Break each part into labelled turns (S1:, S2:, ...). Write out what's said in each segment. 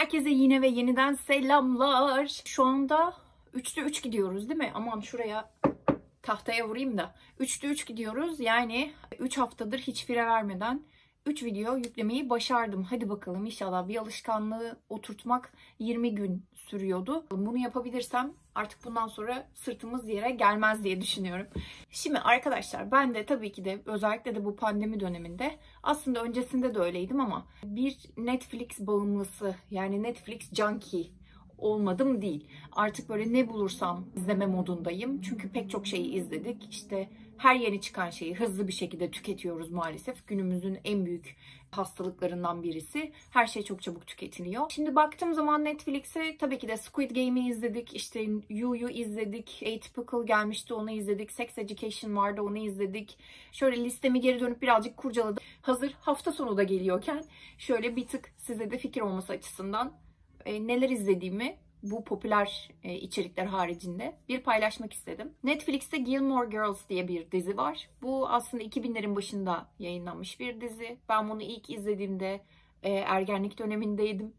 S1: Herkese yine ve yeniden selamlar. Şu anda 3'te 3 gidiyoruz değil mi? Aman şuraya tahtaya vurayım da. 3'te 3 gidiyoruz. Yani 3 haftadır hiç fire vermeden 3 video yüklemeyi başardım. Hadi bakalım inşallah. Bir alışkanlığı oturtmak 20 gün sürüyordu. Bunu yapabilirsem artık bundan sonra sırtımız yere gelmez diye düşünüyorum. Şimdi arkadaşlar ben de tabii ki de özellikle de bu pandemi döneminde, aslında öncesinde de öyleydim ama bir Netflix bağımlısı, yani Netflix junkie olmadım değil. Artık böyle ne bulursam izleme modundayım. Çünkü pek çok şeyi izledik. İşte her yeni çıkan şeyi hızlı bir şekilde tüketiyoruz maalesef. Günümüzün en büyük hastalıklarından birisi. Her şey çok çabuk tüketiliyor. Şimdi baktığım zaman Netflix'e tabii ki de Squid Game'i izledik. İşte You'yu izledik. Atypical gelmişti, onu izledik. Sex Education vardı, onu izledik. Şöyle listemi geri dönüp birazcık kurcaladım. Hazır hafta sonu da geliyorken şöyle bir tık size de fikir olması açısından neler izlediğimi bu popüler içerikler haricinde bir paylaşmak istedim. Netflix'te Gilmore Girls diye bir dizi var. Bu aslında 2000'lerin başında yayınlanmış bir dizi. Ben bunu ilk izlediğimde ergenlik dönemindeydim.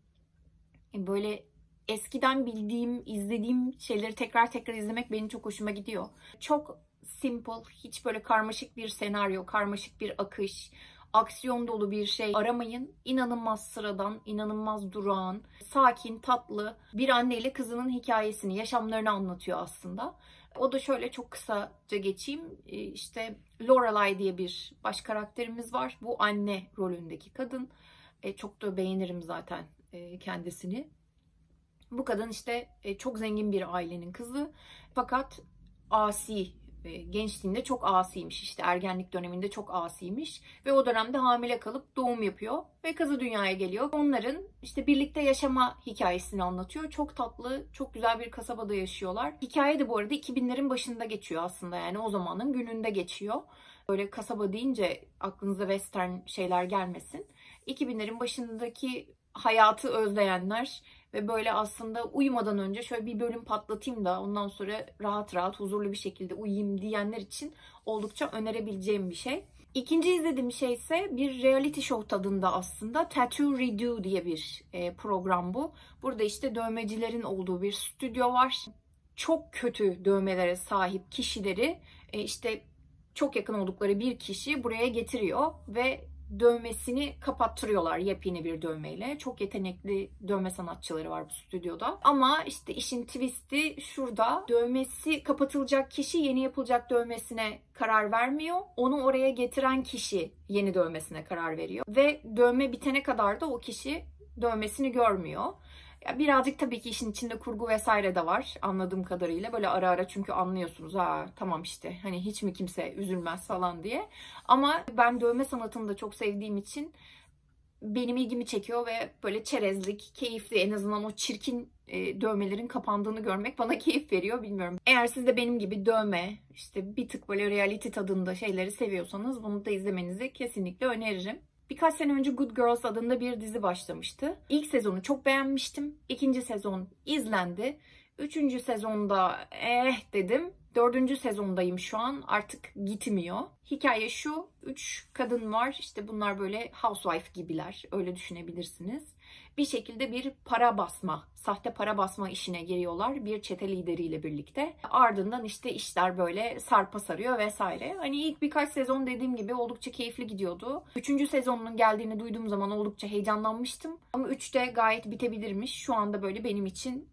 S1: Böyle eskiden bildiğim, izlediğim şeyleri tekrar tekrar izlemek benim çok hoşuma gidiyor. Çok simple, hiç böyle karmaşık bir senaryo, karmaşık bir akış, aksiyon dolu bir şey aramayın. İnanılmaz sıradan, inanılmaz durağan, sakin, tatlı bir anne ile kızının hikayesini, yaşamlarını anlatıyor aslında. O da şöyle çok kısaca geçeyim. İşte Lorelai diye bir baş karakterimiz var. Bu anne rolündeki kadın. Çok da beğenirim zaten kendisini. Bu kadın işte çok zengin bir ailenin kızı. Fakat asi. Gençliğinde çok asiymiş, işte ergenlik döneminde çok asiymiş ve o dönemde hamile kalıp doğum yapıyor ve kızı dünyaya geliyor. Onların işte birlikte yaşama hikayesini anlatıyor. Çok tatlı, çok güzel bir kasabada yaşıyorlar. Hikaye de bu arada 2000'lerin başında geçiyor aslında, yani o zamanın gününde geçiyor. Böyle kasaba deyince aklınıza western şeyler gelmesin. 2000'lerin başındaki hayatı özleyenler ve böyle aslında uyumadan önce şöyle bir bölüm patlatayım da ondan sonra rahat rahat huzurlu bir şekilde uyuyayım diyenler için oldukça önerebileceğim bir şey. İkinci izlediğim şey ise bir reality show tadında aslında. Tattoo Redo diye bir program bu. Burada işte dövmecilerin olduğu bir stüdyo var. Çok kötü dövmelere sahip kişileri işte çok yakın oldukları bir kişi buraya getiriyor ve dövmesini kapattırıyorlar yepyeni bir dövmeyle. Çok yetenekli dövme sanatçıları var bu stüdyoda. Ama işte işin twist'i şurada. Dövmesi kapatılacak kişi yeni yapılacak dövmesine karar vermiyor. Onu oraya getiren kişi yeni dövmesine karar veriyor. Ve dövme bitene kadar da o kişi dövmesini görmüyor. Birazcık tabii ki işin içinde kurgu vesaire de var anladığım kadarıyla. Böyle ara ara çünkü anlıyorsunuz. Tamam işte hani hiç mi kimse üzülmez falan diye. Ama ben dövme sanatını da çok sevdiğim için benim ilgimi çekiyor ve böyle çerezlik, keyifli, en azından o çirkin dövmelerin kapandığını görmek bana keyif veriyor, bilmiyorum. Eğer siz de benim gibi dövme, işte bir tık böyle reality tadında şeyleri seviyorsanız bunu da izlemenizi kesinlikle öneririm. Birkaç sene önce Good Girls adında bir dizi başlamıştı. İlk sezonu çok beğenmiştim. İkinci sezon izlendi. Üçüncü sezonda dedim. Dördüncü sezondayım şu an. Artık gitmiyor. Hikaye şu. 3 kadın var. İşte bunlar böyle housewife gibiler. Öyle düşünebilirsiniz. Bir şekilde bir para basma, sahte para basma işine giriyorlar bir çete lideriyle birlikte. Ardından işte işler böyle sarpa sarıyor vesaire. Hani ilk birkaç sezon dediğim gibi oldukça keyifli gidiyordu. Üçüncü sezonunun geldiğini duyduğum zaman oldukça heyecanlanmıştım. Ama 3'te gayet bitebilirmiş. Şu anda böyle benim için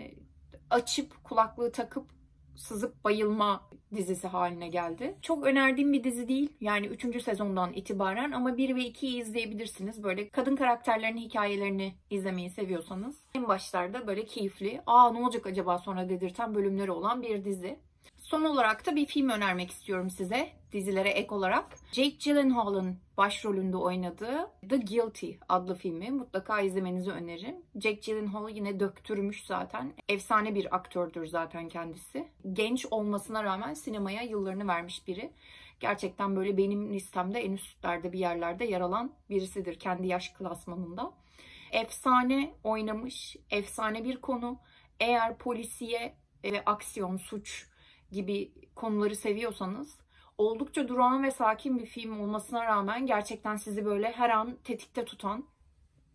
S1: açıp kulaklığı takıp sızıp bayılma dizisi haline geldi. Çok önerdiğim bir dizi değil. Yani 3. sezondan itibaren, ama 1 ve 2'yi izleyebilirsiniz. Böyle kadın karakterlerin hikayelerini izlemeyi seviyorsanız. En başlarda böyle keyifli, ne olacak acaba sonra dedirten bölümleri olan bir dizi. Son olarak da bir film önermek istiyorum size. Dizilere ek olarak. Jake Gyllenhaal'ın başrolünde oynadığı The Guilty adlı filmi mutlaka izlemenizi öneririm. Jake Gyllenhaal yine döktürmüş zaten. Efsane bir aktördür zaten kendisi. Genç olmasına rağmen sinemaya yıllarını vermiş biri. Gerçekten böyle benim listemde en üstlerde bir yerlerde yer alan birisidir kendi yaş klasmanında. Efsane oynamış, efsane bir konu. Eğer polisiye ve aksiyon, suç gibi konuları seviyorsanız, oldukça durağan ve sakin bir film olmasına rağmen gerçekten sizi böyle her an tetikte tutan,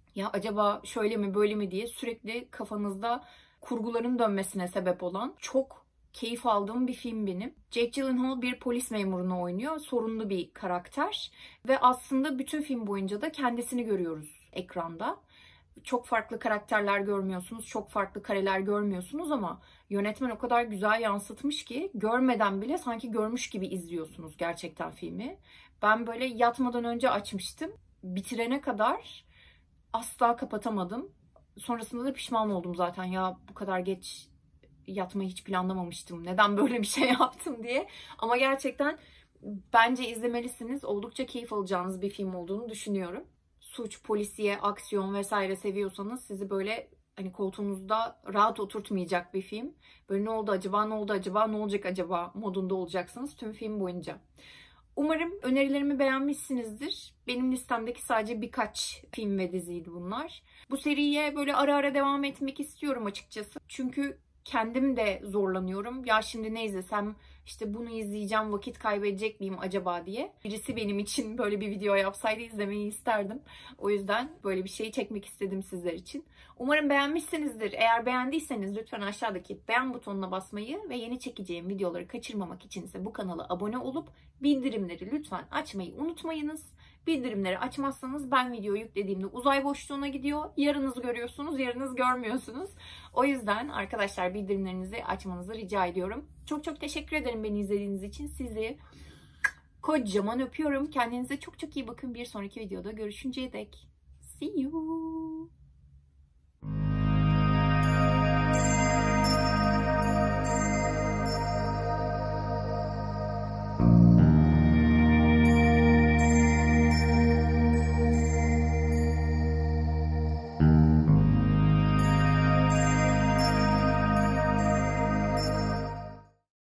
S1: ya acaba şöyle mi böyle mi diye sürekli kafanızda kurguların dönmesine sebep olan, çok keyif aldığım bir film benim. Jake Gyllenhaal bir polis memurunu oynuyor. Sorunlu bir karakter ve aslında bütün film boyunca da kendisini görüyoruz ekranda. Çok farklı karakterler görmüyorsunuz, çok farklı kareler görmüyorsunuz ama yönetmen o kadar güzel yansıtmış ki görmeden bile sanki görmüş gibi izliyorsunuz gerçekten filmi. Ben böyle yatmadan önce açmıştım. Bitirene kadar asla kapatamadım. Sonrasında da pişman oldum zaten. Ya bu kadar geç yatmayı hiç planlamamıştım. Neden böyle bir şey yaptım diye. Ama gerçekten bence izlemelisiniz. Oldukça keyif alacağınız bir film olduğunu düşünüyorum. Suç, polisiye, aksiyon vesaire seviyorsanız sizi böyle hani koltuğunuzda rahat oturtmayacak bir film. Böyle ne oldu acaba, ne oldu acaba, ne olacak acaba modunda olacaksınız tüm film boyunca. Umarım önerilerimi beğenmişsinizdir. Benim listemdeki sadece birkaç film ve diziydi bunlar. Bu seriye böyle ara ara devam etmek istiyorum açıkçası. Çünkü kendim de zorlanıyorum. Ya şimdi ne izlesem, işte bunu izleyeceğim, vakit kaybedecek miyim acaba diye. Birisi benim için böyle bir video yapsaydı izlemeyi isterdim. O yüzden böyle bir şey çekmek istedim sizler için. Umarım beğenmişsinizdir. Eğer beğendiyseniz lütfen aşağıdaki beğen butonuna basmayı ve yeni çekeceğim videoları kaçırmamak için ise bu kanala abone olup bildirimleri lütfen açmayı unutmayınız. Bildirimleri açmazsanız ben video yüklediğimde uzay boşluğuna gidiyor. Yarınız görüyorsunuz, yarınız görmüyorsunuz. O yüzden arkadaşlar bildirimlerinizi açmanızı rica ediyorum. Çok çok teşekkür ederim beni izlediğiniz için. Sizi kocaman öpüyorum. Kendinize çok çok iyi bakın. Bir sonraki videoda görüşünceye dek. See you.